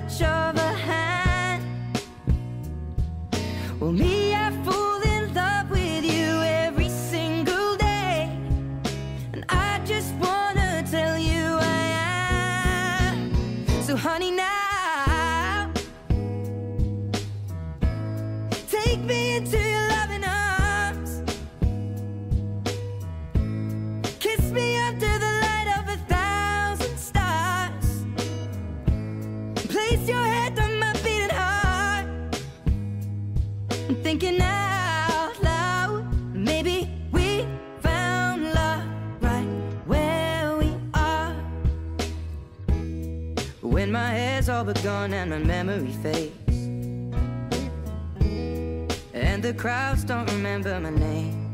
touch of a hand. Well, me, I fall in love with you every single day, and I just wanna tell you I am. So honey, now take me into your loving arms, kiss me under the light of 1,000 stars, place your head on my beating heart. I'm thinking out loud, maybe we found love right where we are. When my hair's all but gone and my memory fades, and the crowds don't remember my name,